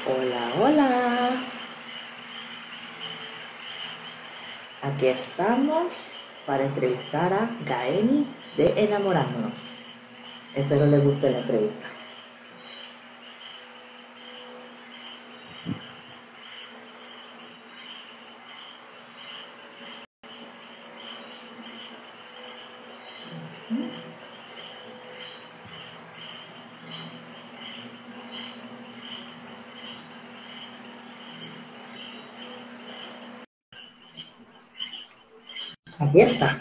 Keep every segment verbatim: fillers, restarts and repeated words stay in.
Hola, hola. Aquí estamos para entrevistar a Gaeni de Enamorándonos. Espero les guste la entrevista. Aquí está.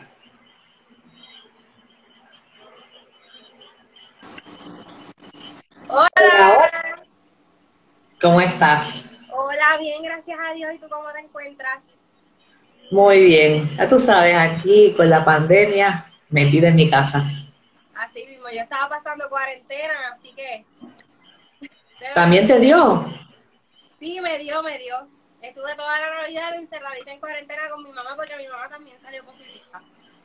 Hola, hola. Hola, ¿Cómo estás? hola, bien, gracias a Dios. ¿Y tú cómo te encuentras? Muy bien. Ya tú sabes, aquí con la pandemia, metida en mi casa. Así mismo, yo estaba pasando cuarentena, así que pero, ¿También te dio? sí, me dio, me dio. Estuve toda la Navidad encerradita en cuarentena con mi mamá porque mi mamá también salió positiva.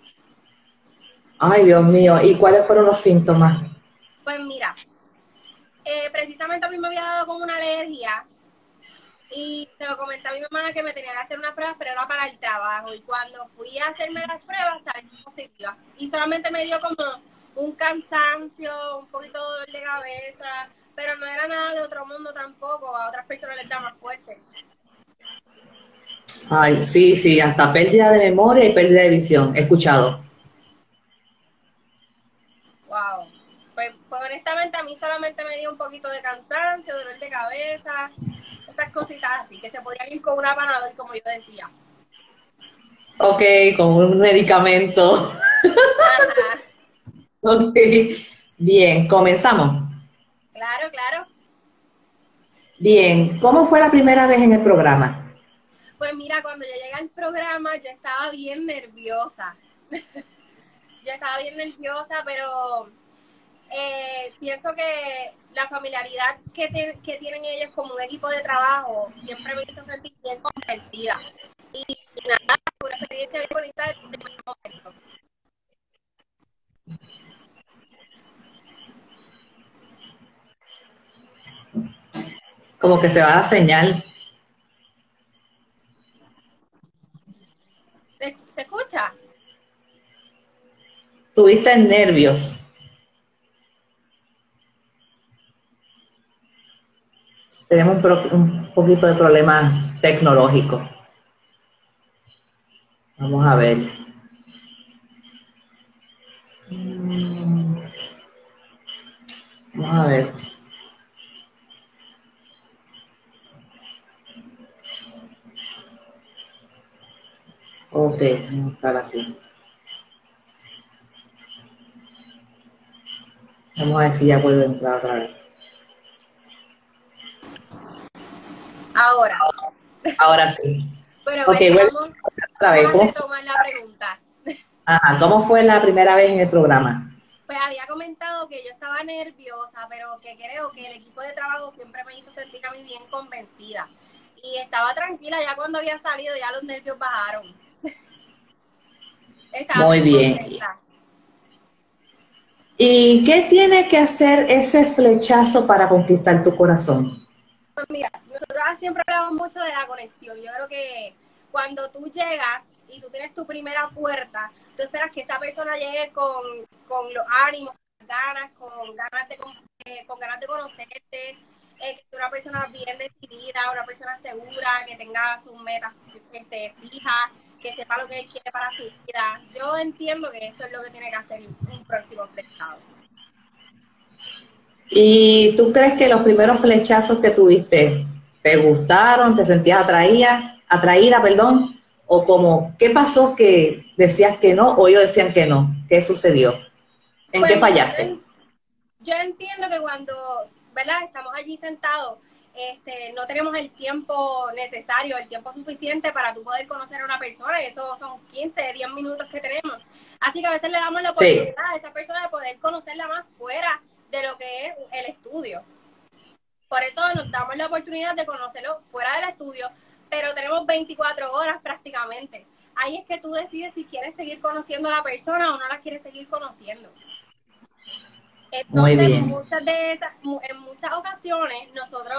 Ay, Dios mío. ¿Y cuáles fueron los síntomas? Pues mira, eh, precisamente a mí me había dado como una alergia y se lo comenté a mi mamá que me tenía que hacer unas pruebas, pero era para el trabajo. Y cuando fui a hacerme las pruebas, salí positiva. Y solamente me dio como un cansancio, un poquito de dolor de cabeza, pero no era nada de otro mundo tampoco. A otras personas les da más fuerte. Ay, sí, sí, hasta pérdida de memoria y pérdida de visión. He escuchado. Wow. Pues, pues honestamente a mí solamente me dio un poquito de cansancio, dolor de cabeza, esas cositas así, que se podían ir con una panadol, como yo decía. Ok, con un medicamento. Ajá, Ok. Bien, comenzamos. claro, claro. Bien, ¿cómo fue la primera vez en el programa? Pues mira, cuando yo llegué al programa yo estaba bien nerviosa. Yo estaba bien nerviosa, pero eh, pienso que la familiaridad que, te, que tienen ellos como un equipo de trabajo siempre me hizo sentir bien convencida. Y, y nada, fue una experiencia bien bonita desde el primer momento. Como que se va a señal. ¿Se, se escucha? Tuviste nervios. Tenemos un, pro- un poquito de problema tecnológico. Vamos a ver. Mm, Vamos a ver. Ok, vamos a estar aquí. Vamos a ver si ya puedo entrar otra vez. Ahora. Ahora sí. Bueno, Ok, pues bueno, vamos, otra vamos vez. a ¿Cómo, retomar la pregunta. ajá, ¿cómo fue la primera vez en el programa? Pues había comentado que yo estaba nerviosa, pero que creo que el equipo de trabajo siempre me hizo sentir a mí bien convencida. Y estaba tranquila, ya cuando había salido ya los nervios bajaron. Estaba Muy bien bien. contenta. ¿Y qué tiene que hacer ese flechazo para conquistar tu corazón? Pues mira, nosotros siempre hablamos mucho de la conexión. Yo creo que cuando tú llegas y tú tienes tu primera puerta, tú esperas que esa persona llegue con, con los ánimos, con ganas, con ganas de, eh, con ganas de conocerte, eh, que sea una persona bien decidida, una persona segura, que tenga sus metas este, fijas, que sepa lo que él quiere para su vida. Yo entiendo que eso es lo que tiene que hacer un próximo flechado. ¿Y tú crees que los primeros flechazos que tuviste te gustaron, te sentías atraída, atraída, perdón? ¿O como, qué pasó que decías que no o ellos decían que no? ¿Qué sucedió? ¿En Pues qué mira, yo, fallaste? yo entiendo que cuando, ¿verdad? Estamos allí sentados, este, no tenemos el tiempo necesario, el tiempo suficiente para tú poder conocer a una persona, y eso son quince, diez minutos que tenemos. Así que a veces le damos la Sí. oportunidad a esa persona de poder conocerla más fuera de lo que es el estudio. Por eso nos damos la oportunidad de conocerlo fuera del estudio, pero tenemos veinticuatro horas prácticamente. Ahí es que tú decides si quieres seguir conociendo a la persona o no la quieres seguir conociendo. Muy Entonces, bien. muchas de esas, en muchas ocasiones, nosotros,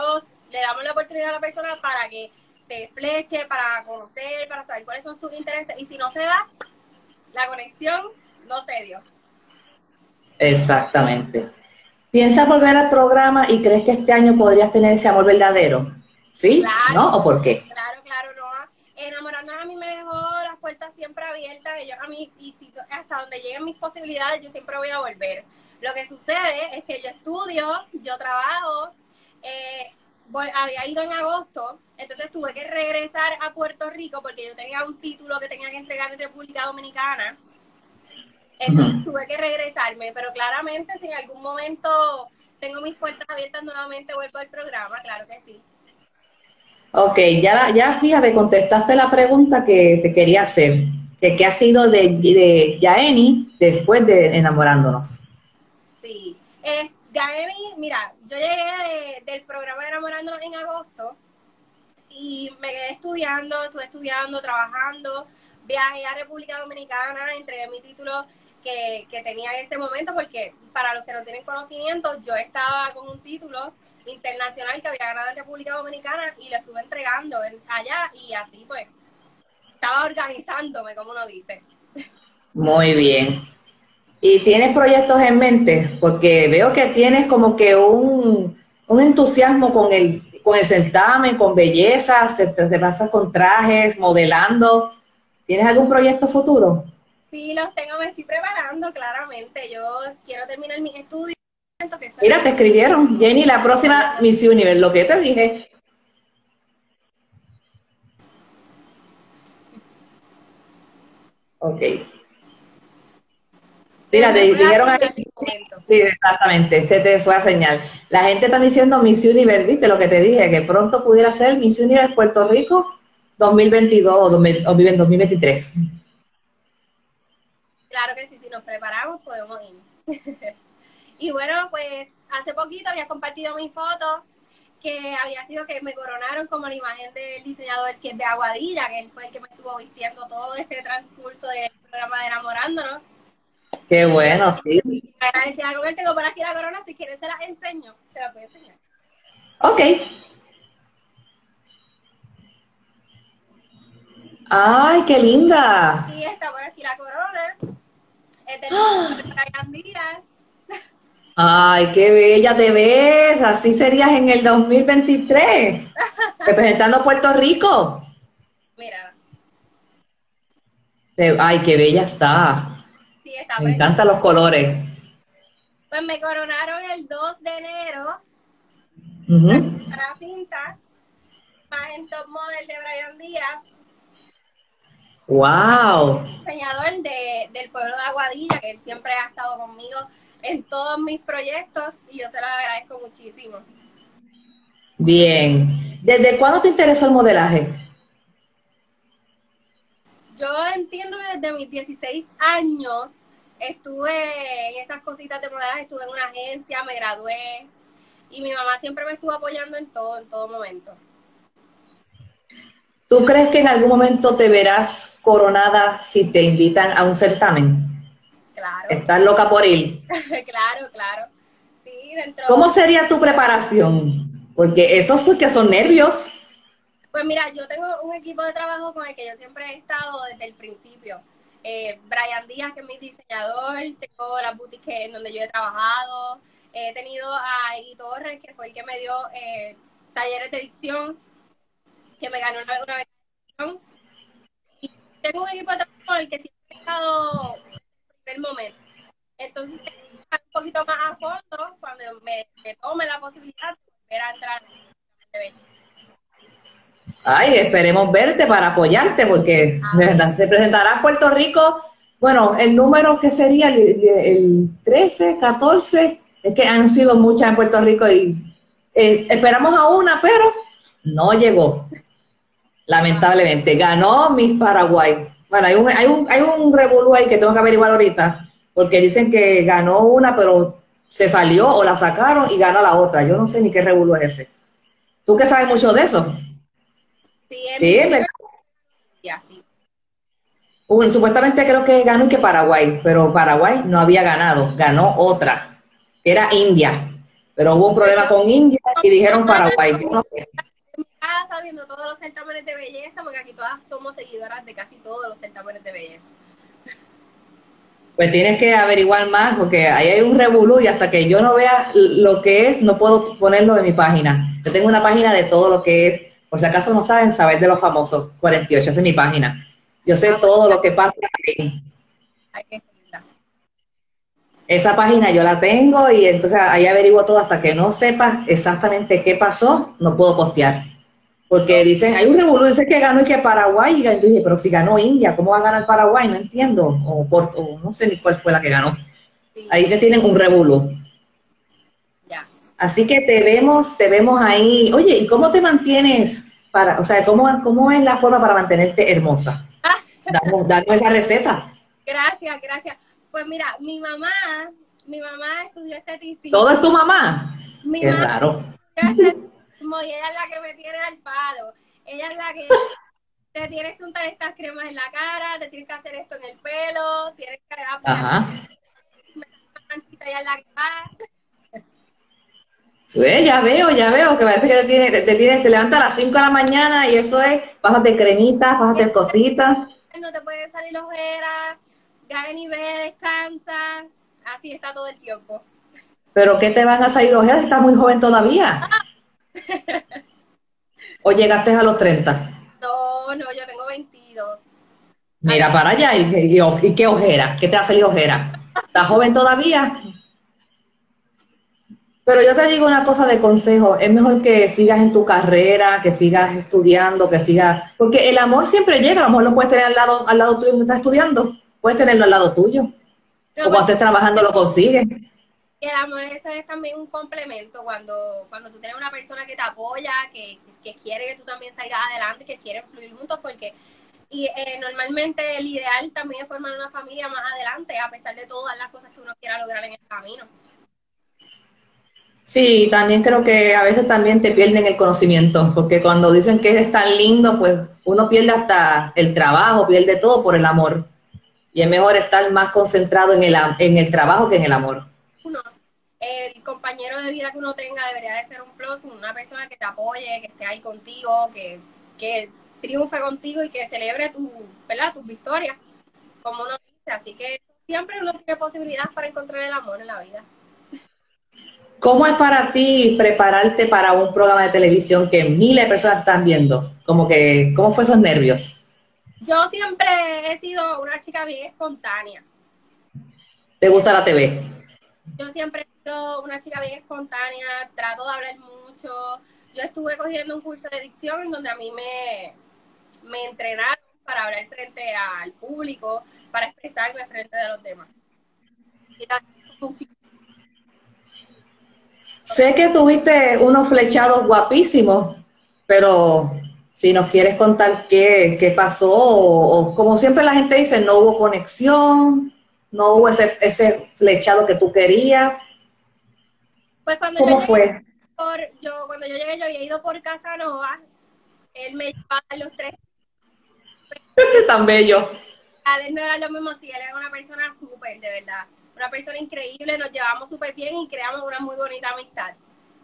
le damos la oportunidad a la persona para que te fleche, para conocer, para saber cuáles son sus intereses, y si no se da, la conexión no se dio. Exactamente. ¿Piensas volver al programa y crees que este año podrías tener ese amor verdadero? ¿Sí? Claro, ¿No? ¿O por qué? claro, claro, no. Enamorando a mí me dejó las puertas siempre abiertas, y yo a mí, y si, hasta donde lleguen mis posibilidades, yo siempre voy a volver. Lo que sucede es que yo estudio, yo trabajo, eh, voy, había ido en agosto, entonces tuve que regresar a Puerto Rico porque yo tenía un título que tenía que entregar en República Dominicana. Entonces uh-huh. tuve que regresarme, pero claramente si en algún momento tengo mis puertas abiertas nuevamente, vuelvo al programa, claro que sí. Ok, ya, ya fíjate, contestaste la pregunta que te quería hacer, que qué ha sido de, de Yaeni después de Enamorándonos. Sí, eh, Yaeni, mira, yo llegué de, del programa de Enamorándonos en agosto y me quedé estudiando, estuve estudiando, trabajando, viajé a República Dominicana, entregué mi título que, que tenía en ese momento, porque para los que no tienen conocimiento, yo estaba con un título internacional que había ganado en República Dominicana y lo estuve entregando allá, y así pues estaba organizándome, como uno dice. Muy bien. ¿Y tienes proyectos en mente? Porque veo que tienes como que un, un entusiasmo con el, con el certamen, con bellezas, te, te pasas con trajes, modelando. ¿Tienes algún proyecto futuro? Sí, los tengo, me estoy preparando claramente. Yo quiero terminar mis estudios. Que Mira, te escribieron, Jenny, la próxima Miss Universe, lo que te dije. Ok. Mira, te dijeron ahí. Sí, exactamente, se te fue a señal. La gente está diciendo Miss Universe, ¿viste lo que te dije? Que pronto pudiera ser Miss Universe Puerto Rico dos mil veintidós o dos mil veintitrés. Claro que sí, si nos preparamos podemos ir. Y bueno, pues hace poquito había compartido mi foto, que había sido que me coronaron como la imagen del diseñador que es de Aguadilla, que él fue el que me estuvo vistiendo todo ese transcurso del programa de Enamorándonos. Qué bueno, sí. Agradecida con él, tengo por aquí la corona, si quieres se la enseño, se la puedo enseñar. Ok. ¡Ay, qué linda! Sí, está por aquí la corona. Es del ¡oh! Brian Díaz. ¡Ay, qué bella te ves! Así serías en el dos mil veintitrés, representando a Puerto Rico. Mira. ¡Ay, qué bella está! Sí, está Me encantan los colores. Pues me coronaron el dos de enero. Uh-huh. La cinta, imagen top model de Brian Díaz. ¡Wow! Diseñador de, del pueblo de Aguadilla, que él siempre ha estado conmigo en todos mis proyectos, y yo se lo agradezco muchísimo. Bien. ¿Desde cuándo te interesó el modelaje? Yo entiendo que desde mis dieciséis años estuve en estas cositas de modelaje, estuve en una agencia, me gradué, y mi mamá siempre me estuvo apoyando en todo, en todo momento. ¿Tú crees que en algún momento te verás coronada si te invitan a un certamen? Claro. ¿Estás loca por ir? Claro, claro. Sí, dentro... ¿Cómo sería tu preparación? Porque esos que son nervios. Pues mira, yo tengo un equipo de trabajo con el que yo siempre he estado desde el principio. Eh, Brian Díaz, que es mi diseñador, tengo las boutiques en donde yo he trabajado, he tenido a Egui Torres, que fue el que me dio eh, talleres de edición, que me ganó una, una edición. Y tengo un equipo de trabajo con el que siempre he estado desde el momento. Entonces, un poquito más a fondo cuando me, me tome la posibilidad de volver a entrar en el Ay, esperemos verte para apoyarte, porque ah, se presentará en Puerto Rico. Bueno, el número que sería el, el trece, catorce, es que han sido muchas en Puerto Rico y eh, esperamos a una, pero no llegó. Lamentablemente, ganó Miss Paraguay. Bueno, hay un, hay un, hay un revolú ahí que tengo que averiguar ahorita, porque dicen que ganó una, pero se salió o la sacaron y gana la otra. Yo no sé ni qué revolú es ese. ¿Tú que sabes mucho de eso? Sí, sí, es verdad. Y así. Bueno, supuestamente creo que ganó y que Paraguay, pero Paraguay no había ganado, ganó otra, era India. Pero hubo un problema con India y dijeron Paraguay. No sé. En mi casa viendo todos los certámenes de belleza, porque aquí todas somos seguidoras de casi todos los certámenes de belleza. Pues tienes que averiguar más porque ahí hay un revolú y hasta que yo no vea lo que es, no puedo ponerlo en mi página. Yo tengo una página de todo lo que es, por si acaso no saben, saber de los famosos, cuarenta y ocho, esa es mi página. Yo sé todo lo que pasa ahí. Hay que seguirla. Esa página yo la tengo y entonces ahí averiguo todo hasta que no sepa exactamente qué pasó, no puedo postear. Porque dicen, hay un revolú, dice que ganó y que Paraguay, y yo dije, pero si ganó India, ¿cómo va a ganar Paraguay? No entiendo, o, por, o no sé ni cuál fue la que ganó. Sí, Ahí me tienen un revolú. ya. Así que te vemos, te vemos ahí. Oye, ¿y cómo te mantienes para, o sea, cómo, cómo es la forma para mantenerte hermosa? Danos, danos esa receta. Gracias, gracias. Pues mira, mi mamá, mi mamá estudió esteticismo. ¿Todo es tu mamá? Mi Qué mamá raro. estudió esteticismo y ella es la que me tiene al palo. Ella es la que te tienes que untar estas cremas en la cara, te tienes que hacer esto en el pelo, tienes que aplicar Ajá. una manchita y en la cara. Sí, ya veo, ya veo, que parece que te, tienes, te, tienes, te levantas a las cinco de la mañana y eso es, pásate cremitas, pásate cositas. No te pueden salir ojeras, gana y ve, descansa, así está todo el tiempo. ¿Pero qué te van a salir ojeras si estás muy joven todavía? ¿O llegaste a los treinta? No, no, yo tengo veintidós. Mira para allá, y, y, y qué ojera, ¿qué te va a salir ojera? ¿Estás joven todavía? Pero yo te digo una cosa de consejo, es mejor que sigas en tu carrera, que sigas estudiando, que sigas, porque el amor siempre llega, a lo mejor lo puedes tener al lado, al lado tuyo mientras estás estudiando, puedes tenerlo al lado tuyo, o cuando estés trabajando lo consigues. El amor, eso es también un complemento, cuando, cuando tú tienes una persona que te apoya, que, que quiere que tú también salgas adelante, que quieren fluir juntos, porque y eh, normalmente el ideal también es formar una familia más adelante, a pesar de todas las cosas que uno quiera lograr en el camino. Sí, también creo que a veces también te pierden el conocimiento, porque cuando dicen que eres tan lindo, pues uno pierde hasta el trabajo, pierde todo por el amor. Y es mejor estar más concentrado en el, en el trabajo que en el amor. Uno, el compañero de vida que uno tenga debería de ser un plus, una persona que te apoye, que esté ahí contigo, que, que triunfe contigo y que celebre tu, ¿verdad? tus victorias, como uno dice. Así que siempre uno tiene posibilidades para encontrar el amor en la vida. ¿Cómo es para ti prepararte para un programa de televisión que miles de personas están viendo? Como que, ¿cómo fue esos nervios? Yo siempre he sido una chica bien espontánea. ¿Te gusta la T V? Yo siempre he sido una chica bien espontánea, trato de hablar mucho. Yo estuve cogiendo un curso de dicción en donde a mí me, me entrenaron para hablar frente al público, para expresarme frente de los demás. Sé que tuviste unos flechados guapísimos, pero si nos quieres contar qué, qué pasó, o, o como siempre la gente dice, no hubo conexión, no hubo ese, ese flechado que tú querías. Pues cuando ¿Cómo yo fue? llegué por, yo, cuando yo llegué, yo había ido por Casanova, él me llevaba a los tres. Tan bello. No era lo mismo, si él era una persona súper, de verdad. Una persona increíble, nos llevamos súper bien y creamos una muy bonita amistad.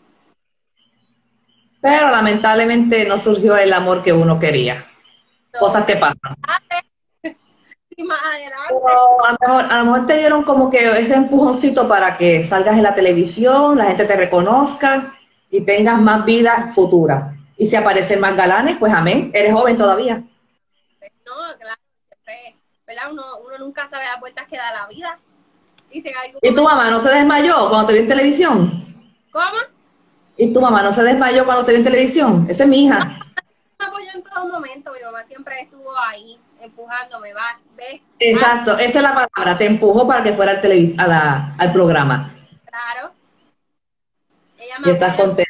Pero lamentablemente no surgió el amor que uno quería. No. Cosas que pasan. Sí, más adelante. Pero a lo mejor, a lo mejor te dieron como que ese empujoncito para que salgas en la televisión, la gente te reconozca y tengas más vida futura. Y si aparecen más galanes, pues amén. Eres joven todavía. No, claro, siempre, ¿verdad? Uno, uno nunca sabe las vueltas que da la vida. Y, si algún ¿Y tu mamá no se desmayó cuando te vio en televisión? ¿Cómo? ¿Y tu mamá no se desmayó cuando te vio en televisión? Esa es mi hija. Me apoyó en todo momento, mi mamá siempre estuvo ahí, empujándome, va, ve. Exacto, ah, esa es la palabra, te empujó para que fuera al, televis a la, al programa. Claro. Ella me y estás contenta.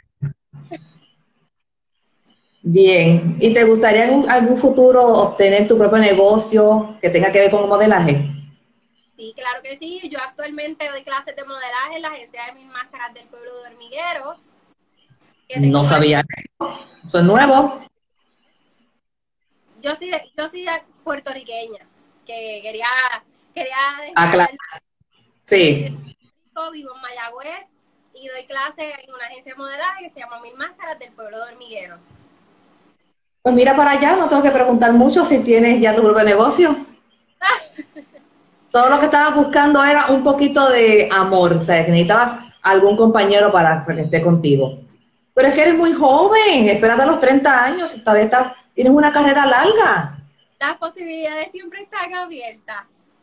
Bien, ¿y te gustaría en algún futuro obtener tu propio negocio que tenga que ver con el modelaje? Sí, claro que sí. Yo actualmente doy clases de modelaje en la agencia de Mil Máscaras del Pueblo de Hormigueros. No sabía eso. Eso es nuevo. Yo soy, yo soy puertorriqueña, que quería, quería Ah, claro. Sí. Vivo en Mayagüez y doy clases en una agencia de modelaje que se llama Mil Máscaras del pueblo de Hormigueros. Pues mira para allá, no tengo que preguntar mucho si tienes ya tu propio negocio. Todo lo que estabas buscando era un poquito de amor, o sea, que necesitabas algún compañero para que esté contigo. Pero es que eres muy joven, espérate a los treinta años, y todavía estás, tienes una carrera larga. Las posibilidades siempre están abiertas.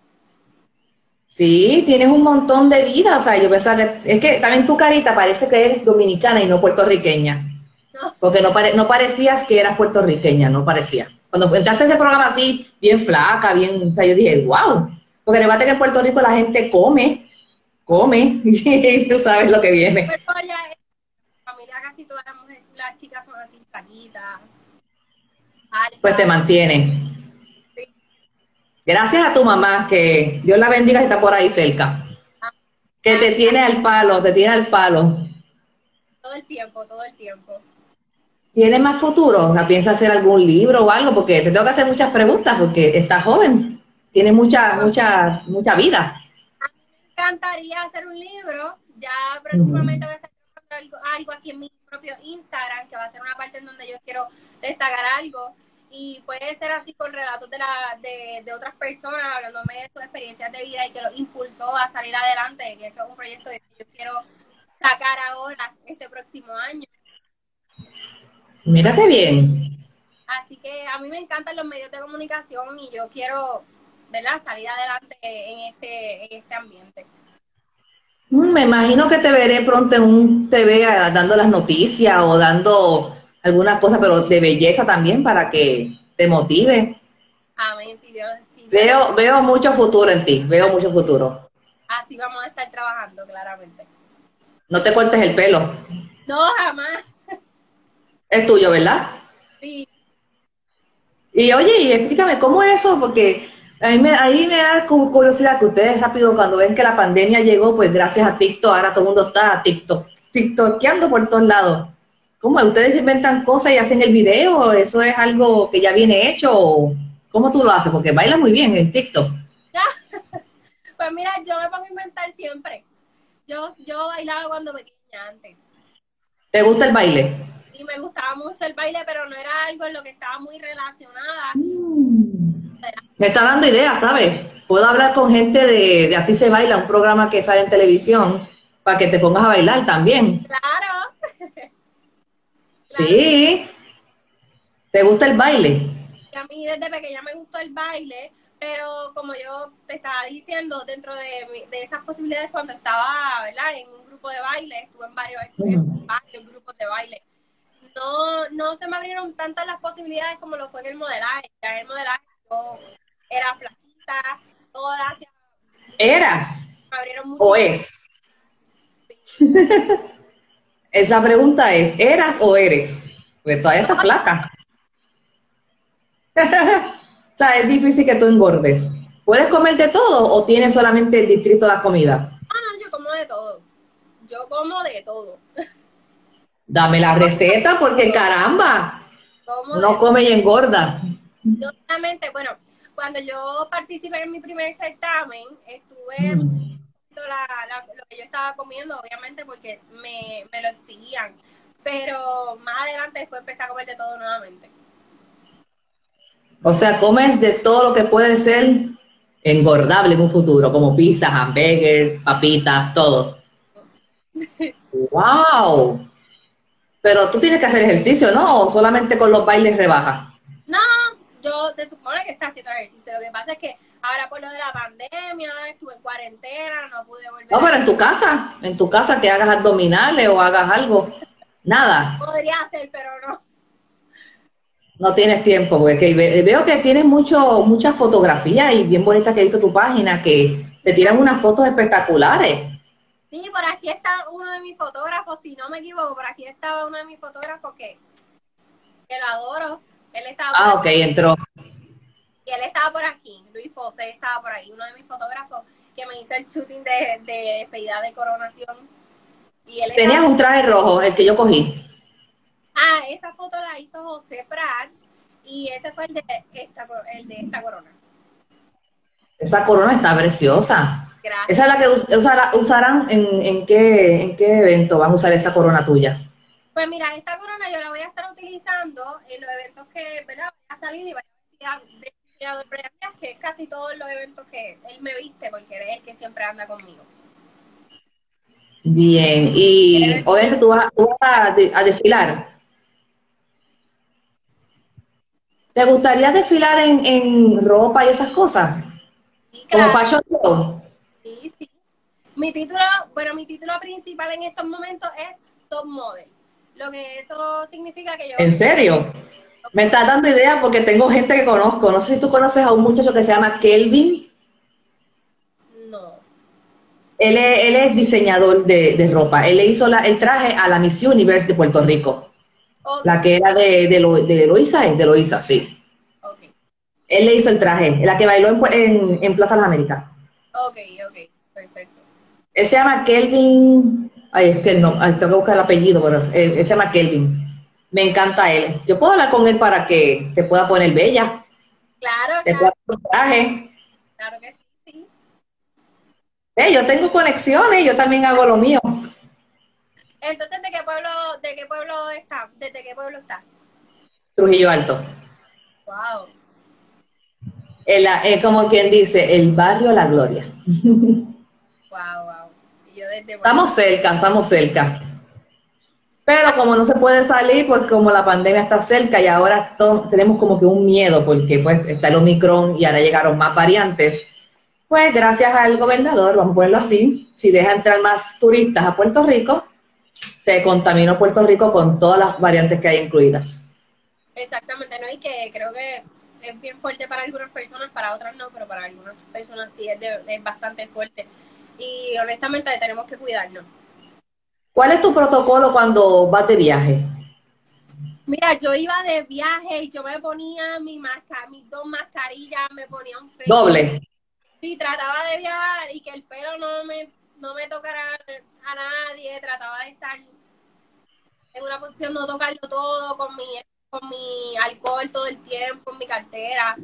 Sí, tienes un montón de vida, o sea, yo pensaba que, es que también tu carita parece que eres dominicana y no puertorriqueña, No, porque no, pare, no parecías que eras puertorriqueña, no parecía. Cuando entraste a ese programa así, bien flaca, bien, o sea, yo dije, wow, porque además que en Puerto Rico la gente come, come, y tú sabes lo que viene. pero ya en mi familia casi todas las mujeres, las chicas son así flaquitas, Pues te altas. mantiene. Sí. Gracias a tu mamá, que Dios la bendiga si está por ahí cerca, que te tiene al palo, te tiene al palo. Todo el tiempo, todo el tiempo. ¿Tienes más futuro? ¿La piensas hacer algún libro o algo? Porque te tengo que hacer muchas preguntas porque estás joven, tienes mucha, mucha, mucha vida. A mí me encantaría hacer un libro. Ya Ujú. próximamente voy a estar trabajando algo, algo aquí en mi propio Instagram, que va a ser una parte en donde yo quiero destacar algo. Y puede ser así con relatos de, la, de, de otras personas, hablándome de sus experiencias de vida y que los impulsó a salir adelante, que eso es un proyecto que yo quiero sacar ahora, este próximo año. Mírate bien. Así que a mí me encantan los medios de comunicación y yo quiero, ¿verdad?, salir adelante en este, en este ambiente. Mm, Me imagino que te veré pronto en un T V a- dando las noticias o dando algunas cosas, pero de belleza también para que te motive. Amén, si Dios, si Dios lo Veo, veo mucho futuro en ti, veo mucho futuro. así vamos a estar trabajando, claramente. No te cortes el pelo, No, jamás. es tuyo, ¿verdad? Sí. Y oye, y explícame, ¿cómo es eso? Porque a mí me, ahí me da como curiosidad que ustedes rápido cuando ven que la pandemia llegó, pues gracias a TikTok, ahora todo el mundo está TikTok, TikTokeando por todos lados. ¿Cómo? ¿Ustedes inventan cosas y hacen el video? ¿Eso es algo que ya viene hecho? ¿O cómo tú lo haces? Porque bailas muy bien en TikTok. Pues mira, yo me pongo a inventar siempre. Yo, yo bailaba cuando pequeña antes. ¿Te gusta el baile? Y me gustaba mucho el baile, pero no era algo en lo que estaba muy relacionada. Me está dando ideas, ¿sabes? Puedo hablar con gente de, de Así se baila, un programa que sale en televisión, para que te pongas a bailar también. Claro, claro. Sí, ¿te gusta el baile? Y a mí desde pequeña me gustó el baile, pero como yo te estaba diciendo, dentro de, mi- de esas posibilidades cuando estaba, ¿verdad?, en un grupo de baile, estuve en varios, en Ujú. varios grupos de baile. No, no se me abrieron tantas las posibilidades como lo fue en el modelaje. Ya en el modelaje yo era flaquita, todas hacia, ¿Eras me abrieron o muchísimo. es? Esa pregunta es, ¿eras o eres? Pues todavía No, estás flaca. O sea, es difícil que tú engordes. ¿Puedes comer de todo o tienes solamente el distrito de la comida? no, yo como de todo. Yo como de todo. Dame la receta porque caramba, Como uno de todo. come y engorda. Yo solamente, bueno, cuando yo participé en mi primer certamen, estuve Mm. la, la, lo que yo estaba comiendo, obviamente, porque me, me lo exigían. Pero más adelante después empecé a comer de todo nuevamente. O sea, comes de todo lo que puede ser engordable en un futuro, como pizza, hamburger, papitas, todo. ¡Wow! Pero tú tienes que hacer ejercicio, ¿no? ¿O solamente con los bailes rebajas? No, yo se supone que está haciendo ejercicio. Lo que pasa es que ahora por lo de la pandemia, estuve en cuarentena, no pude volver No, a pero ir. en tu casa, en tu casa que hagas abdominales o hagas algo. Nada, Podría hacer, pero no. no tienes tiempo, porque que ve- veo que tienes mucho, muchas fotografías y bien bonitas que he visto tu página, que te tiran unas fotos espectaculares. Sí, por aquí está uno de mis fotógrafos, si no me equivoco, por aquí estaba uno de mis fotógrafos que, que lo adoro. Él estaba por Ah, aquí, ok, entró. y él estaba por aquí, Luis Fosé estaba por ahí, uno de mis fotógrafos que me hizo el shooting de, de despedida de coronación. Y él estaba. Tenías un traje rojo, el que yo cogí. Ah, esa foto la hizo José Prat y ese fue el de esta, el de esta corona. Esa corona está preciosa. Gracias. ¿Esa es la que us usará, usarán en, en, qué, en qué evento van a usar esa corona tuya? Pues mira, esta corona yo la voy a estar utilizando en los eventos que, ¿verdad? Voy a salir y voy a vestir de diseñador Brian Díaz, que es casi todos los eventos que él me viste, porque él es el que siempre anda conmigo. Bien, y obviamente tú vas, tú vas a, a desfilar. ¿Te gustaría desfilar en, en ropa y esas cosas? Sí, Como claro. fashion show. Sí, sí. Mi título, bueno, mi título principal en estos momentos es Top Model. Lo que eso significa que yo... ¿En serio? Me estás dando idea porque tengo gente que conozco. No sé si tú conoces a un muchacho que se llama Kelvin. No. Él es, él es diseñador de, de ropa. Él le hizo la, el traje a la Miss Universe de Puerto Rico. Okay. La que era de, de, Lo, de Eloísa, ¿eh? De Eloísa, sí. Okay. Él le hizo el traje, la que bailó en, en, en Plaza de las Américas. Ok, ok, perfecto. Él se llama Kelvin. Ay, es que no, ay, tengo que buscar el apellido, pero él, él se llama Kelvin. Me encanta él. Yo puedo hablar con él para que te pueda poner bella. Claro, Te claro. pueda poner traje. Claro que sí, sí. Eh, yo tengo conexiones, yo también hago lo mío. Entonces, ¿de qué pueblo, de qué pueblo estás? ¿Desde qué pueblo estás? Trujillo Alto. Wow. Es eh, como quien dice, el barrio La Gloria. Wow, wow. Y yo desde Estamos cerca, estamos cerca. Pero como no se puede salir, pues como la pandemia está cerca y ahora tenemos como que un miedo porque pues está el Omicron y ahora llegaron más variantes, pues gracias al gobernador, vamos a ponerlo así, si deja entrar más turistas a Puerto Rico, se contaminó Puerto Rico con todas las variantes que hay incluidas. Exactamente, ¿no? Y que creo que es bien fuerte para algunas personas, para otras no, pero para algunas personas sí es, de, es bastante fuerte. Y honestamente tenemos que cuidarnos. ¿Cuál es tu protocolo cuando vas de viaje? Mira, yo iba de viaje y yo me ponía mi masca, mis dos mascarillas, me ponía un face. Doble. Sí, trataba de viajar y que el pelo no me, no me tocara a nadie, trataba de estar en una posición, no tocarlo todo con mi, con mi alcohol todo el tiempo, en mi cartera.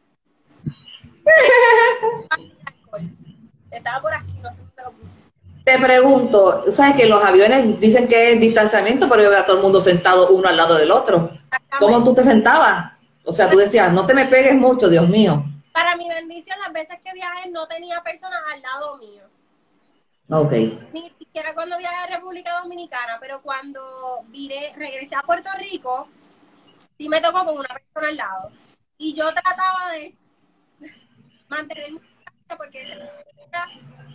Estaba por aquí, no sé dónde lo puse. Te pregunto, ¿sabes que los aviones dicen que es distanciamiento, pero yo veo a todo el mundo sentado uno al lado del otro? ¿Cómo tú te sentabas? O sea, tú decías, no te me pegues mucho, Dios mío. Para mi bendición, las veces que viajé no tenía personas al lado mío. Ok. Ni siquiera cuando viajé a República Dominicana, pero cuando viré, regresé a Puerto Rico, sí me tocó con una persona al lado. Y yo trataba de mantenerme porque era,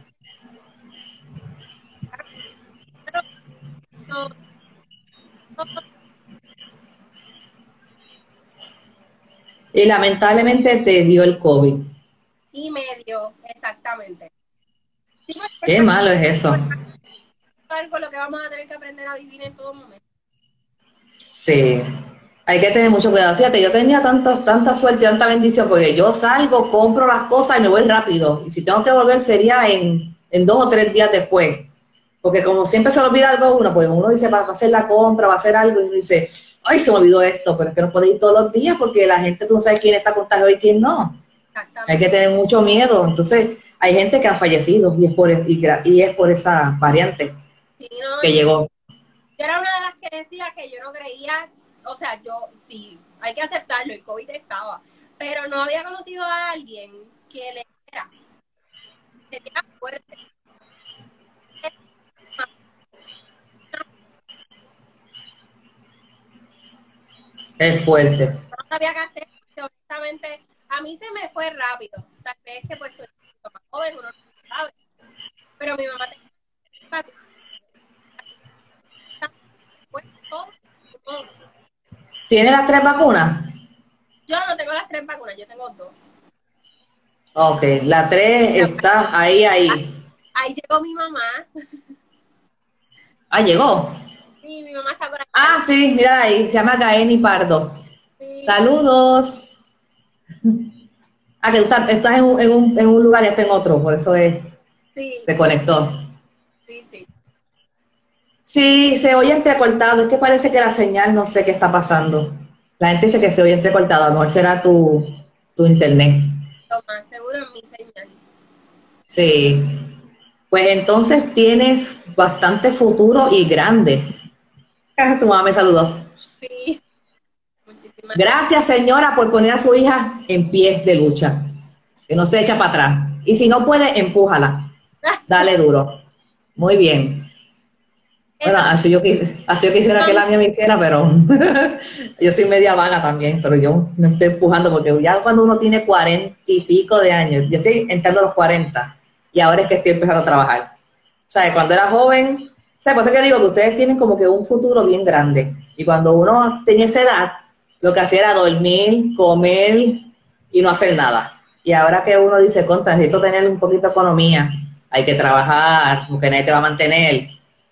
no, no, Y lamentablemente te dio el COVID. y medio, exactamente. Sí, Qué malo es eso. algo lo que vamos a tener que aprender a vivir en todo momento. Sí, hay que tener mucho cuidado. Fíjate, yo tenía tanta, tanta suerte, tanta bendición, porque yo salgo, compro las cosas y me voy rápido. Y si tengo que volver sería en, en dos o tres días después. Porque como siempre se le olvida algo a uno, pues uno dice, va a hacer la compra, va a hacer algo, y uno dice, ay, se me olvidó esto, pero es que no puede ir todos los días porque la gente, tú no sabes quién está contagiado y quién no. Hay que tener mucho miedo. Entonces, hay gente que ha fallecido y es por, y, y es por esa variante Sí, no, que llegó. yo era una de las que decía que yo no creía, o sea, yo sí, hay que aceptarlo, el COVID estaba, pero no había conocido a alguien que le era, que era fuerte. Es fuerte. No sabía qué hacer, porque honestamente a mí se me fue rápido, tal vez que pues soy más joven, uno no sabe, pero mi mamá tenía fue todo, todo. ¿Tiene las tres vacunas? Yo no tengo las tres vacunas, yo tengo dos. Ok, la tres está ahí, ahí. Ahí llegó mi mamá. Ah, llegó. Sí, mi mamá está por aquí. Ah, sí, mira ahí, se llama Gaeni Pardo. Sí. Saludos. Ah, que tú estás, estás en, un, en, un, en un lugar y estás en otro, por eso es, Sí. se conectó. Sí, sí. Sí, se oye entrecortado, es que parece que la señal, no sé qué está pasando. La gente dice que se oye entrecortado, a lo mejor será tu, tu internet. Lo más seguro es mi señal. Sí. Pues entonces tienes bastante futuro y grande. Ah, tu mamá me saludó. Sí, muchísimas gracias. Gracias, señora, por poner a su hija en pie de lucha, que no se echa para atrás. Y si no puede, empújala. Dale duro. Muy bien. Bueno, Entonces, así yo, quis, así yo quisiera que la mía me hiciera, pero yo soy media vaga también, pero yo me estoy empujando porque ya cuando uno tiene cuarenta y pico de años, yo estoy entrando a los cuarenta y ahora es que estoy empezando a trabajar. ¿Sabes? Cuando era joven, ¿sabes? Por eso que digo que ustedes tienen como que un futuro bien grande. Y cuando uno tenía esa edad, lo que hacía era dormir, comer y no hacer nada. Y ahora que uno dice, contra, necesito tener un poquito de economía, hay que trabajar, porque nadie te va a mantener.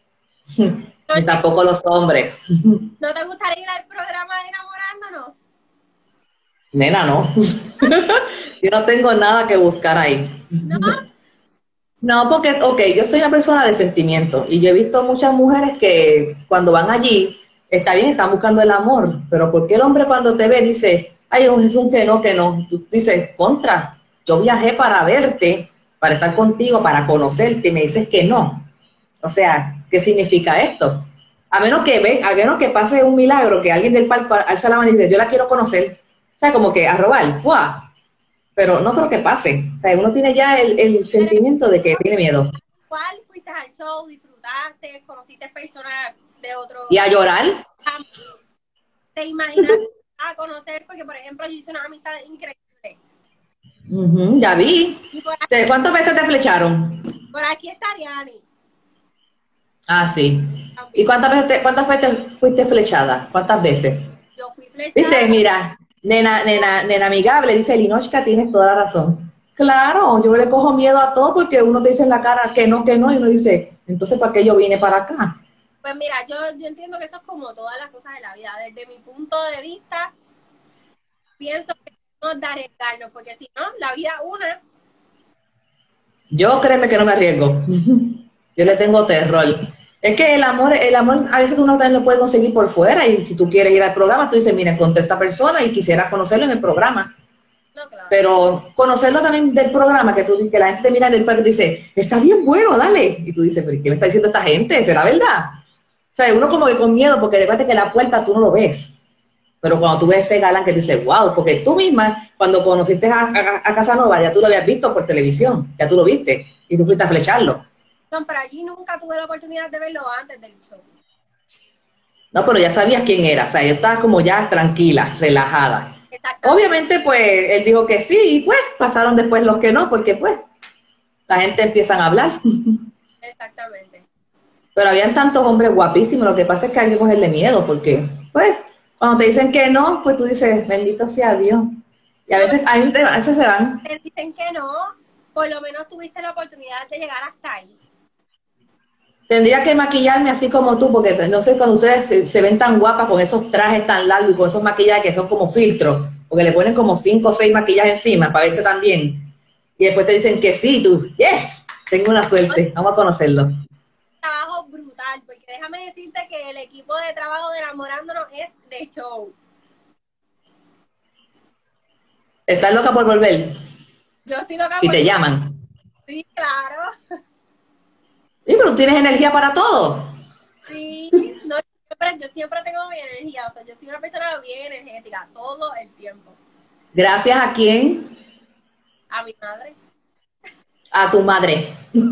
Ni entonces, tampoco los hombres. ¿no te gustaría ir al programa de Enamorándonos? Nena, no. Yo no tengo nada que buscar ahí. No, No, porque, ok, yo soy una persona de sentimiento y yo he visto muchas mujeres que cuando van allí, está bien, están buscando el amor, pero ¿por qué el hombre cuando te ve dice, ay, es un que no, que no? Tú dices, contra, yo viajé para verte, para estar contigo, para conocerte, y me dices que no. O sea, ¿qué significa esto? A menos que ve, a menos que pase un milagro, que alguien del palco alza la mano y dice, yo la quiero conocer. O sea, como que a robar, ¡fua! Pero no creo que pase. O sea, uno tiene ya el, el pero sentimiento de que tiene miedo. igual fuiste al show, disfrutaste, conociste personas de otro Y a llorar, campo. ¿Te imaginas a conocer? Porque, por ejemplo, yo hice una amistad increíble. ujú, ya vi. Y por aquí, ¿Te- ¿Cuántas veces te flecharon? por aquí está Ariani Ah, sí. ¿Y también. cuántas veces te, cuántas veces fuiste flechada? ¿Cuántas veces? Yo fui flechada. Viste, mira, nena, nena, nena amigable, dice Linochka, tienes toda la razón. Claro, yo le cojo miedo a todo porque uno te dice en la cara que no, que no, y uno dice, entonces, ¿para qué yo vine para acá? Pues mira, yo, yo entiendo que eso es como todas las cosas de la vida. Desde mi punto de vista, pienso que no es de arriesgarnos, porque si no, la vida una, Yo créeme que no me arriesgo. Yo le tengo terror. Es que el amor, el amor a veces uno también lo puede conseguir por fuera y si tú quieres ir al programa, tú dices, mira, encontré a esta persona y quisiera conocerlo en el programa. no, claro. Pero conocerlo también del programa, que tú que la gente te mira del parque y dice, está bien bueno, dale. Y tú dices, pero ¿qué me está diciendo esta gente? ¿Será verdad? O sea, uno como que con miedo, porque de repente que la puerta tú no lo ves. Pero cuando tú ves ese galán que dices, wow, porque tú misma, cuando conociste a, a, a Casanova, ya tú lo habías visto por televisión, ya tú lo viste, y tú fuiste a flecharlo. No, pero allí nunca tuve la oportunidad de verlo antes del show. No, pero ya sabías quién era, o sea, yo estaba como ya tranquila, relajada. Exactamente. Obviamente, pues, él dijo que sí, y pues, pasaron después los que no, porque pues, la gente empieza a hablar. Exactamente. Pero habían tantos hombres guapísimos, lo que pasa es que hay que cogerle miedo, porque, pues, cuando te dicen que no, pues tú dices, bendito sea Dios. Y a No, veces, a veces, a veces se van. te dicen que no, por lo menos tuviste la oportunidad de llegar hasta ahí. Tendría que maquillarme así como tú, porque no sé, cuando ustedes se, se ven tan guapas con esos trajes tan largos y con esos maquillajes que son como filtros, porque le ponen como cinco o seis maquillajes encima para verse tan bien. Y después te dicen que sí, tú, yes, tengo una suerte, vamos a conocerlo. Trabajo brutal, porque déjame decirte que el equipo de trabajo de Enamorándonos es de show. ¿Estás loca por volver? Yo estoy loca Si por... te llaman. Sí, claro. Sí, pero tú tienes energía para todo. Sí, no, yo siempre, yo siempre tengo mi energía, o sea, yo soy una persona bien energética, todo el tiempo. Gracias a quién, A mi madre. a tu madre.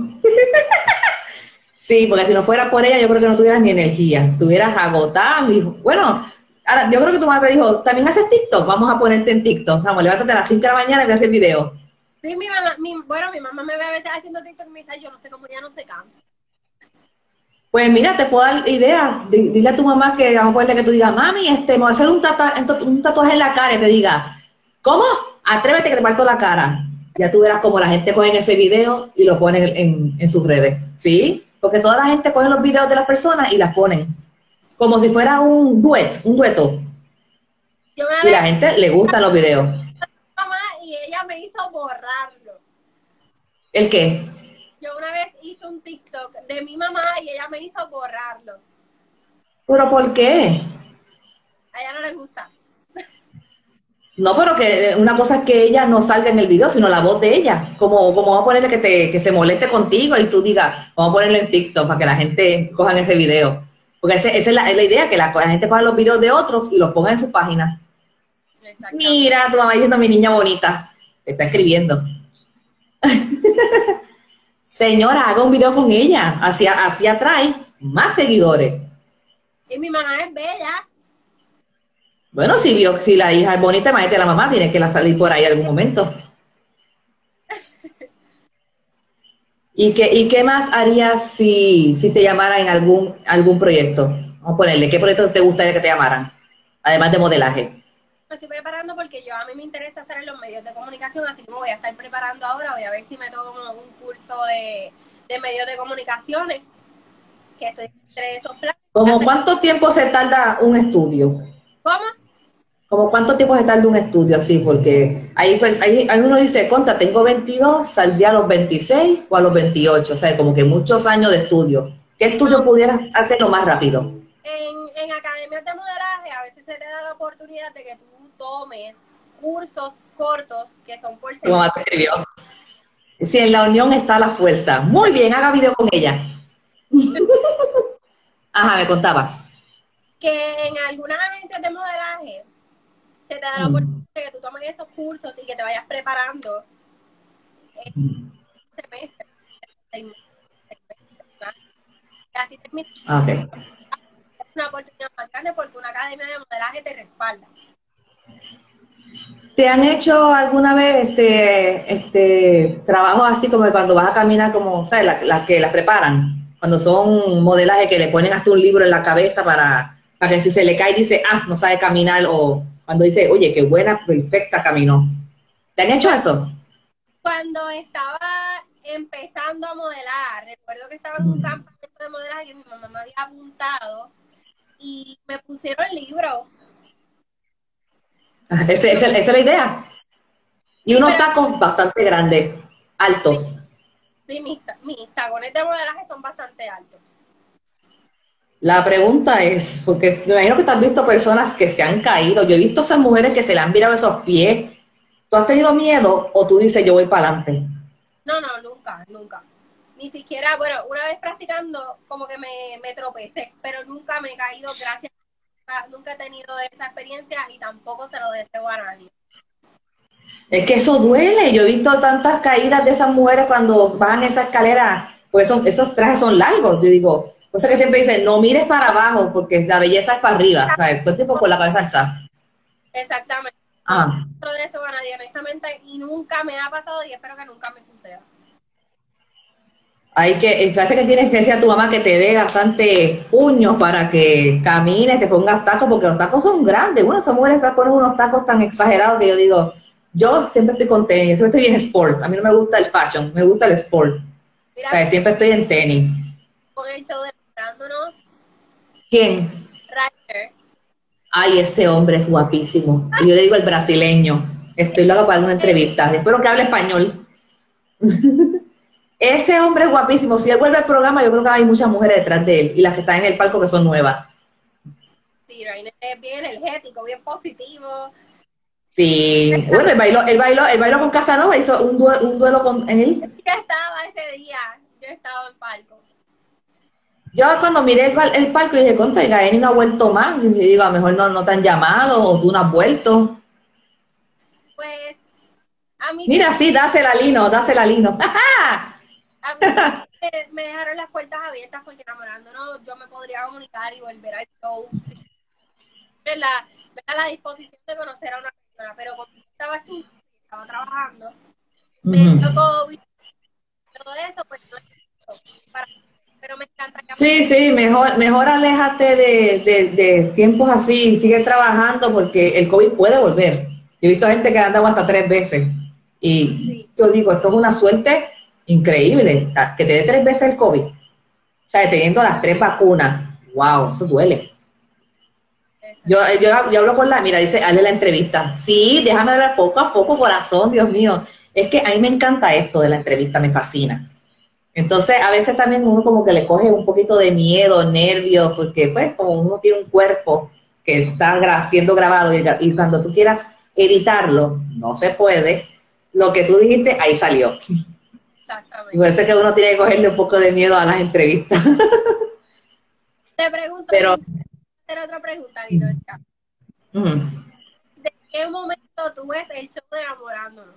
Sí, porque si no fuera por ella, yo creo que no tuvieras ni energía. Estuvieras agotada, mi hijo. Bueno, ahora, yo creo que tu madre te dijo, ¿también haces TikTok? Vamos a ponerte en TikTok. Vamos, levántate a las cinco de la mañana y voy a hacer video. Sí, mi mamá, mi, bueno, mi mamá me ve a veces haciendo TikTok y me dice, "Ay, yo no sé cómo ya no se cansa". Pues mira, te puedo dar ideas. D- Dile a tu mamá que vamos a ponerle que tú digas, mami, este, me voy a hacer un, tata un tatuaje en la cara y te diga, ¿cómo? Atrévete que te parto la cara. Ya tú verás cómo la gente coge ese video y lo pone en, en sus redes, ¿sí? Porque toda la gente coge los videos de las personas y las ponen como si fuera un duet, un dueto. Yo una Y vez la gente le gustan los videos. mamá y ella me hizo borrarlo. ¿El qué? Yo una vez hice un TikTok de mi mamá y ella me hizo borrarlo. ¿Pero por qué? A ella no le gusta. No, pero que una cosa es que ella no salga en el video, sino la voz de ella. Como, como vamos a ponerle que, te, que se moleste contigo y tú digas, vamos a ponerlo en TikTok para que la gente coja ese video. Porque ese, esa es la, es la idea, que la, la gente coja los videos de otros y los ponga en su página. Mira, tu mamá diciendo mi niña bonita. Te está escribiendo. Señora, haga un video con ella. Así, así atrae más seguidores. Y mi mamá es bella. Bueno, si vio, si la hija es bonita, imagínate la mamá, tiene que la salir por ahí en algún momento. ¿Y qué, y qué más harías si, si te llamaran en algún, algún proyecto? Vamos a ponerle, ¿qué proyecto te gustaría que te llamaran? Además de modelaje. Me estoy preparando porque yo a mí me interesa estar en los medios de comunicación, así que me voy a estar preparando ahora. Voy a ver si me tomo un curso de, de medios de comunicaciones, que estoy entre esos planes. ¿Cómo cuánto tiempo se tarda un estudio? ¿Cómo? ¿Cómo cuánto tiempo se tarda un estudio así? Porque ahí, pues, ahí, ahí uno dice, conta, tengo veintidós, saldría a los veintiséis o a los veintiocho, o sea, como que muchos años de estudio. ¿Qué estudio no. pudieras hacerlo más rápido? En, en academias de modelaje a veces se te da la oportunidad de que tú tomes cursos cortos que son por semana. Mi mamá te escribió. Si en la unión está la fuerza. Muy bien, haga video con ella. Ajá, me contabas. Que en algunas agencias de modelaje se te da la oportunidad de que tú tomes esos cursos y que te vayas preparando en un semestre, seis meses, seis meses, casi terminas. Okay. Es una oportunidad más grande porque una academia de modelaje te respalda. ¿Te han hecho alguna vez este, este trabajo así como cuando vas a caminar, como, ¿sabes? Las la que las preparan, cuando son modelaje que le ponen hasta un libro en la cabeza para, para que si se le cae dice, ah, no sabe caminar, o cuando dice, oye, qué buena, perfecta caminó. ¿Te han hecho eso? Cuando estaba empezando a modelar, recuerdo que estaba en un campamento de modelaje que mi mamá me había apuntado y me pusieron libros. Ese, ese, esa es la idea. Y sí, unos pero, tacos bastante grandes, altos. Sí, sí mis, mis tacones de modelaje son bastante altos. La pregunta es, porque me imagino que tú has visto personas que se han caído. Yo he visto a esas mujeres que se le han virado esos pies. ¿Tú has tenido miedo o tú dices yo voy para adelante? No, no, nunca, nunca. Ni siquiera, bueno, una vez practicando como que me, me tropecé, pero nunca me he caído, gracias a, nunca he tenido esa experiencia y tampoco se lo deseo a nadie. Es que eso duele. Yo he visto tantas caídas de esas mujeres cuando bajan esa escalera, pues esos, esos trajes son largos. Yo digo, cosa que siempre dicen, no mires para abajo porque la belleza es para arriba, o sea, todo el tiempo con la cabeza alzada. Exactamente. Ah. No lo deseo a nadie, honestamente, y nunca me ha pasado y espero que nunca me suceda. Hay que, parece que tienes que decir a tu mamá que te dé bastante puños para que camines, te pongas tacos, porque los tacos son grandes. Bueno, esas mujeres ponen unos tacos tan exagerados que yo digo, yo siempre estoy con tenis, siempre estoy en sport. A mí no me gusta el fashion, me gusta el sport. Mira, o sea, siempre estoy en tenis. Con el show de Enamorándonos. ¿Quién? Ryder. Ay, ese hombre es guapísimo. Y yo le digo el brasileño. Estoy loca para una entrevista. Espero que hable español. Ese hombre es guapísimo. Si él vuelve al programa, yo creo que hay muchas mujeres detrás de él. Y las que están en el palco que son nuevas. Sí, Ryder es bien energético, bien positivo. Sí. Bueno, él bailó, él bailó, él bailó con Casanova, hizo un duelo, un duelo con, en él. Yo estaba ese día. Yo estaba en palco. Yo cuando miré el, el palco dije, contra, Gaeni no ha vuelto más. Y yo digo, a lo mejor no, no te han llamado o tú no has vuelto. Pues, a mí... Mira, sí, dásela a Lino, dásela a Lino. A mí me, me dejaron las puertas abiertas porque Enamorándonos yo me podría comunicar y volver al show. Me la, me da la disposición de conocer a una persona, pero cuando estaba estudiando, estaba trabajando, uh-huh. me tocó todo eso, pues no es para pero me encanta. Sí, sí, mejor, mejor aléjate de, de, de tiempos así, sigue trabajando porque el COVID puede volver. Yo he visto gente que anda hasta tres veces y sí. Yo digo, esto es una suerte increíble, que te dé tres veces el COVID. O sea, teniendo las tres vacunas, wow, eso duele. Yo, yo, yo hablo con la, mira, dice, hazle la entrevista. Sí, déjame hablar poco a poco, corazón, Dios mío. Es que a mí me encanta esto de la entrevista, me fascina. Entonces, a veces también uno como que le coge un poquito de miedo, nervios, porque pues como uno tiene un cuerpo que está gra siendo grabado y, y cuando tú quieras editarlo, no se puede. Lo que tú dijiste, ahí salió. Exactamente. Puede ser que uno tiene que cogerle un poco de miedo a las entrevistas. Te pregunto, Pero, hacer otra pregunta, Dinocha. uh, ¿De qué momento tú ves el show de Enamorándonos?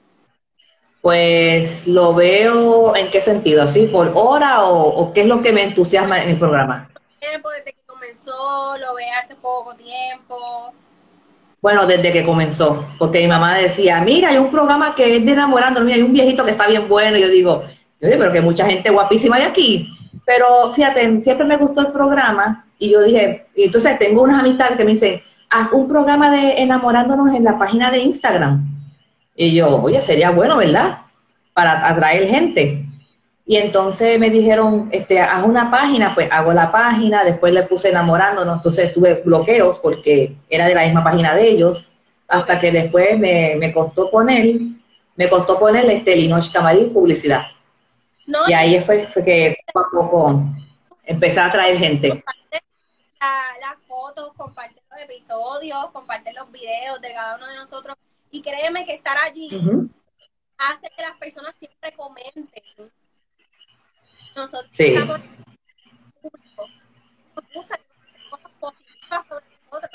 pues lo veo, ¿en qué sentido? ¿Así por hora o, o qué es lo que me entusiasma en el programa? Tiempo, desde que comenzó, lo ve hace poco tiempo. Bueno, desde que comenzó, porque mi mamá decía, mira, hay un programa que es de enamorándonos, mira, hay un viejito que está bien bueno, y yo digo, yo digo, pero que mucha gente guapísima hay aquí. Pero fíjate, siempre me gustó el programa, y yo dije, y entonces tengo unas amistades que me dicen, haz un programa de enamorándonos en la página de Instagram. Y yo, oye, sería bueno, ¿verdad? Para atraer gente. Y entonces me dijeron, este, haz una página, pues hago la página, después le puse enamorándonos, entonces tuve bloqueos porque era de la misma página de ellos, hasta Okay. que después me, me costó poner, me costó poner este Linoche Camarín publicidad. No, Y y ahí fue, fue que poco a poco empecé a atraer gente. comparte la- las fotos, comparte los episodios, comparte los videos de cada uno de nosotros. Y créeme que estar allí Uh-huh. hace que las personas siempre comenten. Nosotros Sí. estamos en el público, nos gusta cosas positivas sobre nosotros.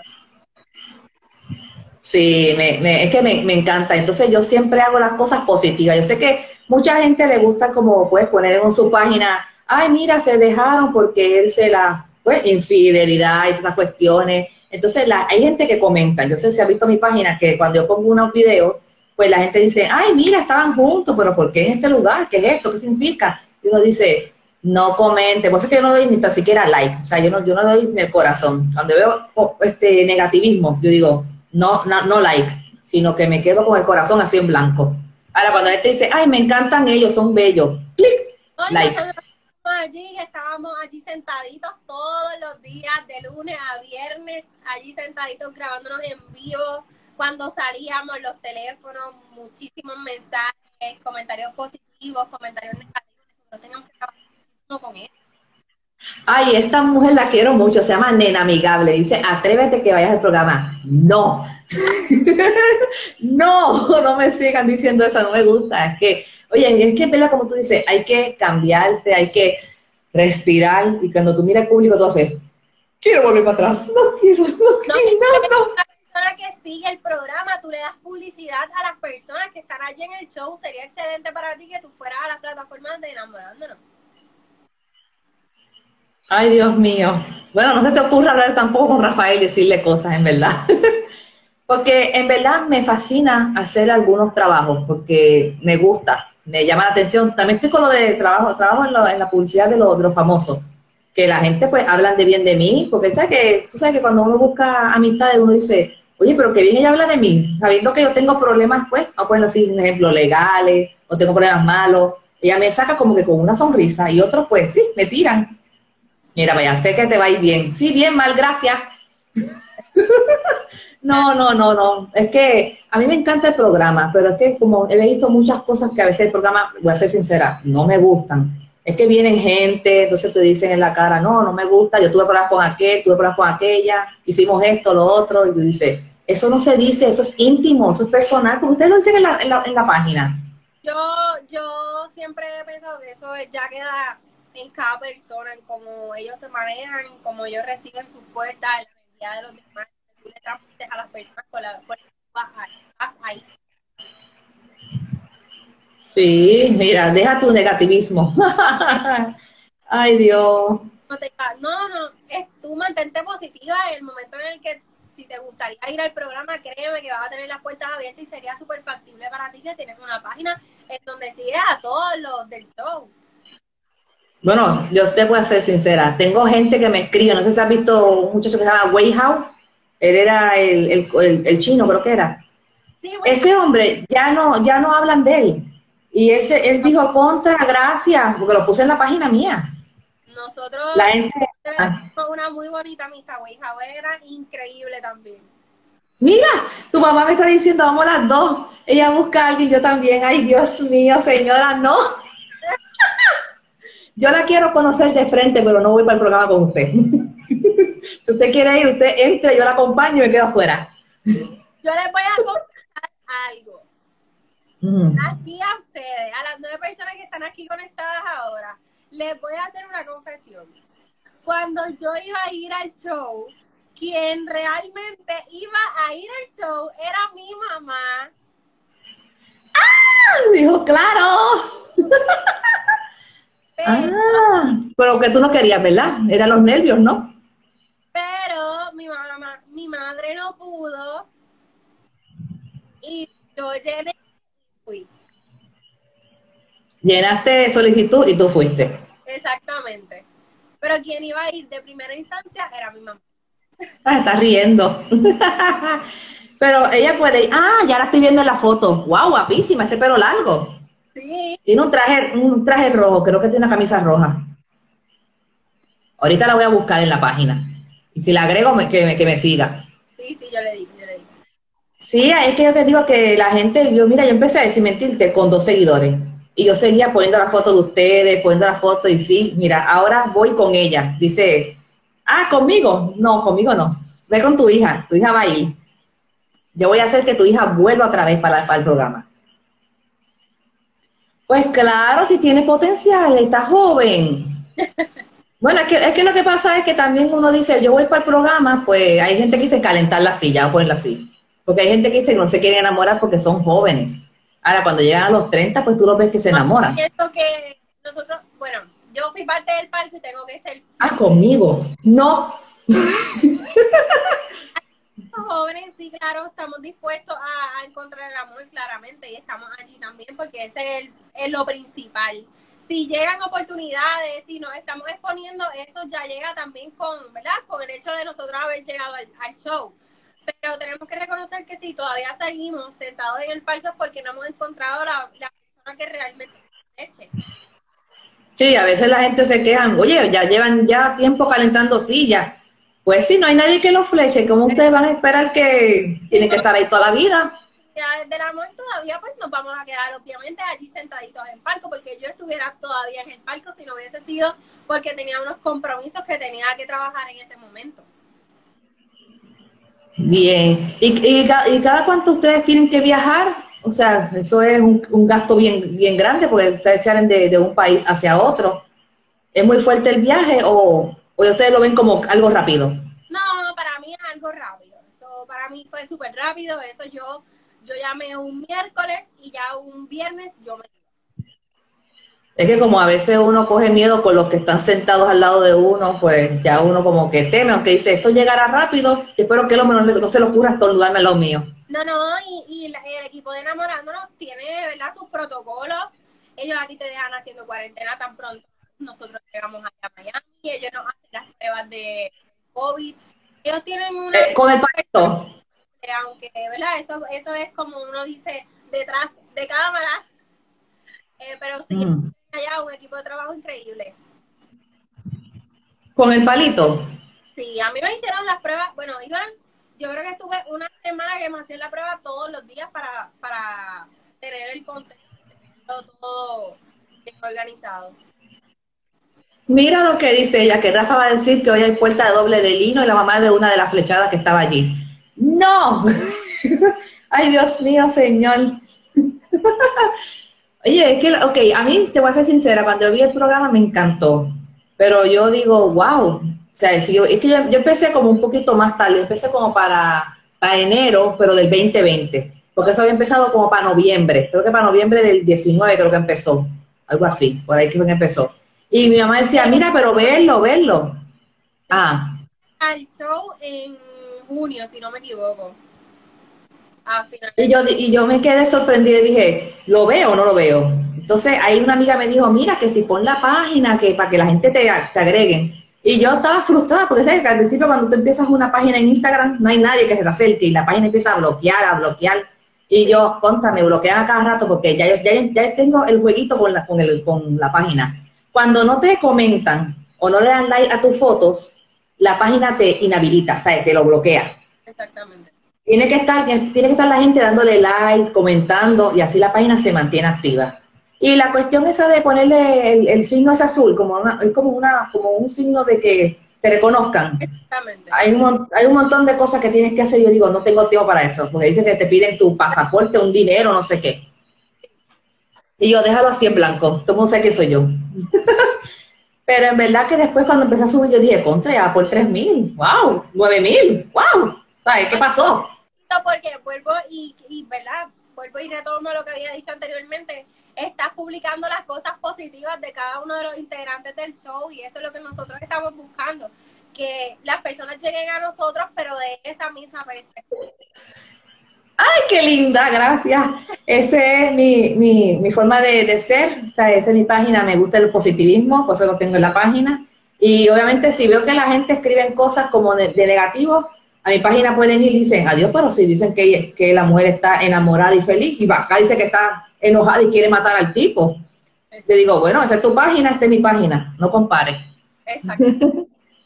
Sí, me, me, es que me, me encanta. Entonces yo siempre hago las cosas positivas. Yo sé que mucha gente le gusta como puedes poner en su página, ay, mira, se dejaron porque él se la, pues, infidelidad y todas esas cuestiones. Entonces la, hay gente que comenta. Yo sé si ha visto mi página que cuando yo pongo unos videos, pues la gente dice, ay, mira, estaban juntos, pero ¿por qué en este lugar? ¿Qué es esto? ¿Qué significa? Y uno dice, no comente. Por eso es que yo no doy ni tan siquiera like. O sea, yo no, yo no doy ni el corazón. Cuando veo oh, este negativismo, yo digo, no, no, no like, sino que me quedo con el corazón así en blanco. Ahora, cuando él te dice, ay, me encantan ellos, son bellos, clic, Hoy like. nosotros estábamos allí, estábamos allí sentaditos todos los días, de lunes a viernes, allí sentaditos grabándonos en vivo. Cuando salíamos, los teléfonos, muchísimos mensajes, comentarios positivos, comentarios negativos. Nosotros teníamos que trabajar muchísimo con él. Ay, esta mujer la quiero mucho, se llama Nena Amigable, dice, atrévete que vayas al programa. No, no, no me sigan diciendo eso, no me gusta. Es que, oye, es que, ¿verdad? Como tú dices, hay que cambiarse, hay que respirar, y cuando tú miras al público, tú haces, quiero volver para atrás, no quiero, no No, quiero, si tú eres no, no. una persona que sigue el programa, tú le das publicidad a las personas que están allí en el show. Sería excelente para ti que tú fueras a las plataformas de Enamorándonos. Ay, Dios mío. Bueno, no se te ocurra hablar tampoco con Rafael y decirle cosas, en verdad. Porque en verdad me fascina hacer algunos trabajos, porque me gusta, me llama la atención. También estoy con lo de trabajo, trabajo en, lo, en la publicidad de, lo, de los famosos, que la gente pues hablan de bien de mí, porque ¿sabes que, tú sabes que cuando uno busca amistades uno dice, oye, pero qué bien ella habla de mí, sabiendo que yo tengo problemas, pues, vamos a poner así un ejemplo, legales, o tengo problemas malos, ella me saca como que con una sonrisa, y otros pues sí, me tiran. Mira, vaya, sé que te va a ir bien. Sí, bien, mal, gracias. No, no, no, no. Es que a mí me encanta el programa, pero es que como he visto muchas cosas que a veces el programa, voy a ser sincera, no me gustan. Es que vienen gente, entonces te dicen en la cara, no, no me gusta, yo tuve problemas con aquel, tuve problemas con aquella, hicimos esto, lo otro, y tú dices, eso no se dice, eso es íntimo, eso es personal, porque ustedes lo dicen en la, en la, en la página. Yo, yo siempre he pensado que eso ya queda en cada persona, en cómo ellos se manejan, en cómo ellos reciben sus puertas, en la energía de los demás. Tú le transmites a las personas con la con la que vas ahí, vas ahí. Sí, mira, deja tu negativismo. Ay, Dios. No, te- no, no, es, tú mantente positiva en el momento en el que si te gustaría ir al programa, créeme que vas a tener las puertas abiertas y sería súper factible para ti que tienes una página en donde sigues a todos los del show. Bueno, yo te voy a ser sincera, tengo gente que me escribe, no sé si has visto un muchacho que se llama Wei Hao, él era el, el, el, el chino, creo que era. Sí, bueno, Ese hombre, ya no, ya no hablan de él. Y ese, él dijo, contra, gracias, porque lo puse en la página mía. nosotros La gente, ah, tenemos una muy bonita amistad, güey. Javier era increíble también. mira, tu mamá me está diciendo, vamos las dos. Ella busca a alguien, yo también. Ay, Dios mío, señora, no. Yo la quiero conocer de frente, pero no voy para el programa con usted. Si usted quiere ir, usted entre, yo la acompaño y me quedo afuera. Yo yo les voy a confesar algo. Mm. Aquí a ustedes, a las nueve personas que están aquí conectadas ahora, les voy a hacer una confesión. Cuando yo iba a ir al show, quien realmente iba a ir al show era mi mamá. ¡Ah! Dijo, claro. Pero, ah, pero que tú no querías, ¿verdad? Eran los nervios, ¿no? Pero mi mamá, mi madre no pudo y yo llené y fui. Llenaste solicitud y tú fuiste. Exactamente. Pero quien iba a ir de primera instancia era mi mamá. Ah, está riendo. Pero ella puede ir. Ah, ya la estoy viendo en la foto. Wow, guapísima, ese pelo largo. Sí. Tiene un traje, un traje rojo, creo que tiene una camisa roja. Ahorita la voy a buscar en la página. Y si la agrego, me, que, me, que me siga. Sí, sí, yo le digo, yo le digo. Sí, es que yo te digo que la gente, yo mira, yo empecé a decir mentirte con dos seguidores. Y yo seguía poniendo la foto de ustedes, poniendo la foto, y sí, mira, ahora voy con ella. Dice, ah, ¿conmigo? No, conmigo no. Ve con tu hija, tu hija va a ir. Yo voy a hacer que tu hija vuelva otra vez para, para el programa. Pues claro, si tiene potencial, está joven. Bueno, es que, es que lo que pasa es que también uno dice, yo voy para el programa, pues hay gente que dice calentar la silla, o ponerla así. Porque hay gente que dice que no se quiere enamorar porque son jóvenes. Ahora, cuando llegan a los treinta, pues tú los ves que se enamoran. Siento que nosotros, bueno, yo fui parte del palco y tengo que ser... Ah, conmigo. No. Los jóvenes, sí, claro, estamos dispuestos a, a encontrar el amor claramente y estamos allí también porque ese es, el, es lo principal. Si llegan oportunidades, si nos estamos exponiendo, eso ya llega también con, ¿verdad? Con el hecho de nosotros haber llegado al, al show. Pero tenemos que reconocer que si todavía seguimos sentados en el palco es porque no hemos encontrado la, la persona que realmente nos eche. Sí, a veces la gente se queja, oye, ya llevan ya tiempo calentando sillas. Pues sí, no hay nadie que los fleche. ¿Cómo ustedes van a esperar que tienen que estar ahí toda la vida? Ya desde el amor todavía pues nos vamos a quedar obviamente allí sentaditos en el palco, porque yo estuviera todavía en el palco si no hubiese sido porque tenía unos compromisos que tenía que trabajar en ese momento. Bien. ¿Y, y, y cada cuánto ustedes tienen que viajar? O sea, eso es un, un gasto bien, bien grande porque ustedes salen de, de un país hacia otro. ¿Es muy fuerte el viaje o, o ustedes lo ven como algo rápido? No, para mí es algo rápido. Eso para mí fue súper rápido. Eso yo, yo llamé un miércoles y ya un viernes yo me... Es que como a veces uno coge miedo con los que están sentados al lado de uno, pues ya uno como que teme, aunque dice, esto llegará rápido, espero que lo menos no se le ocurra estornudarme al lado mío. No, no, y, y la, el equipo de Enamorándonos tiene, ¿verdad?, sus protocolos. Ellos aquí te dejan haciendo cuarentena tan pronto. Nosotros llegamos allá a Miami y ellos nos hacen las pruebas de COVID. Ellos tienen una... Eh, con el pacto. Aunque, ¿verdad? Eso, eso es como uno dice, detrás de cámara. Eh, pero sí, mm. allá un equipo de trabajo increíble. ¿Con el palito? Sí, a mí me hicieron las pruebas, bueno, Iván, yo creo que estuve una semana que me hacían la prueba todos los días para, para tener el contenido todo bien organizado. Mira lo que dice ella, que Rafa va a decir que hoy hay puerta de doble de lino y la mamá de una de las flechadas que estaba allí. ¡No! ¡Ay, Dios mío, señor! Oye, es que, ok, a mí, te voy a ser sincera, cuando vi el programa me encantó, pero yo digo, wow, o sea, si yo, es que yo, yo empecé como un poquito más tarde, empecé como para, para enero, pero del veinte veinte, porque eso había empezado como para noviembre, creo que para noviembre del diecinueve creo que empezó, algo así, por ahí que empezó. Y mi mamá decía, mira, pero verlo, verlo. Ah. Al show en junio, si no me equivoco. Y yo, y yo me quedé sorprendida y dije, ¿lo veo o no lo veo? Entonces ahí una amiga me dijo, mira, que si pon la página que para que la gente te, te agreguen. Y yo estaba frustrada porque ¿sabes? Que al principio cuando tú empiezas una página en Instagram no hay nadie que se te acerque y la página empieza a bloquear, a bloquear. Y yo, contra, me bloquean a cada rato porque ya, ya, ya tengo el jueguito con la, con, el, con la página. Cuando no te comentan o no le dan like a tus fotos, la página te inhabilita, o sea, te lo bloquea. Exactamente. Tiene que estar, tiene que estar la gente dándole like, comentando, y así la página se mantiene activa. Y la cuestión esa de ponerle el, el signo es azul, como una, es como una, como un signo de que te reconozcan. Exactamente. Hay un, hay un montón de cosas que tienes que hacer y yo digo, no tengo tiempo para eso, porque dicen que te piden tu pasaporte, un dinero, no sé qué. Y yo, déjalo así en blanco, todo el mundo sabe que soy yo. Pero en verdad que después cuando empecé a subir, yo dije, contra, ya por tres mil, wow, nueve mil, wow, ¿sabes qué pasó? Porque vuelvo y, y, ¿verdad? Vuelvo y retomo lo que había dicho anteriormente. Estás publicando las cosas positivas de cada uno de los integrantes del show y eso es lo que nosotros estamos buscando. Que las personas lleguen a nosotros, pero de esa misma perspectiva. ¡Ay, qué linda! Gracias. Esa es mi, mi, mi forma de, de ser. O sea, esa es mi página. Me gusta el positivismo, por eso lo tengo en la página. Y obviamente si veo que la gente escribe cosas como de, de negativo, a mi página pueden ir y dicen, adiós, pero si dicen que, que la mujer está enamorada y feliz, y acá dice que está enojada y quiere matar al tipo. Le digo, bueno, esa es tu página, esta es mi página. No compare. Exacto.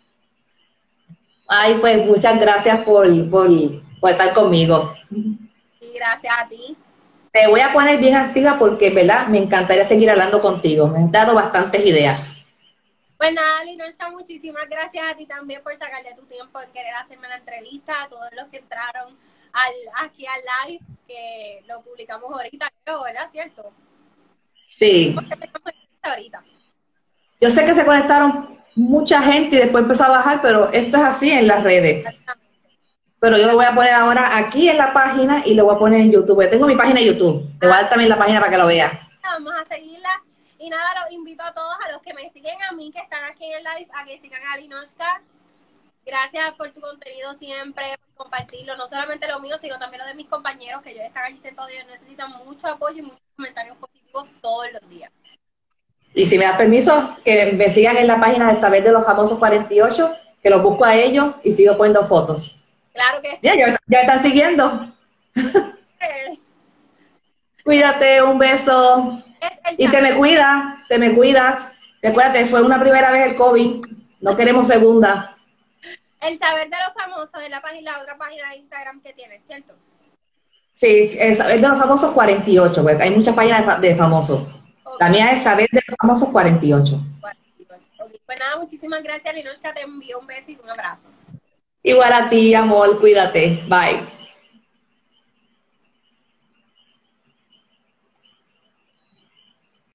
Ay, pues muchas gracias por, por, por estar conmigo. Y gracias a ti. Te voy a poner bien activa porque, ¿verdad? Me encantaría seguir hablando contigo. Me has dado bastantes ideas. Pues nada, Linoshka, muchísimas gracias a ti también por sacarle tu tiempo en querer hacerme la entrevista, a todos los que entraron al, aquí al live, que lo publicamos ahorita, creo, ¿verdad? ¿Cierto? Sí. Ahorita. Yo sé que se conectaron mucha gente y después empezó a bajar, pero esto es así en las redes. Pero yo lo voy a poner ahora aquí en la página y lo voy a poner en YouTube. Yo tengo mi página de YouTube. Te voy a dar también la página para que lo veas. Vamos a seguirla. Y nada, los invito a todos, a los que me siguen a mí, que están aquí en el live, a que sigan a Linoshka. Gracias por tu contenido siempre, por compartirlo, no solamente lo mío, sino también lo de mis compañeros, que ellos están allí sentados y necesitan mucho apoyo y muchos comentarios positivos todos los días. Y si me das permiso, que me sigan en la página de Saber de los Famosos cuarenta y ocho, que los busco a ellos y sigo poniendo fotos. Claro que sí. Ya, ya, ya me están siguiendo. Cuídate, un beso. Y te me cuidas, te me cuidas. Recuérdate, fue una primera vez el COVID, no queremos segunda. El Saber de los Famosos es la página, la otra página de Instagram que tienes, ¿cierto? Sí, es, es de los Famosos cuarenta y ocho, porque hay muchas páginas de, de famosos. Okay. La mía es Saber de los Famosos cuarenta y ocho. cuarenta y ocho. Okay. Pues nada, muchísimas gracias, Linoshka, te envío un beso y un abrazo. Igual a ti, amor, cuídate. Bye.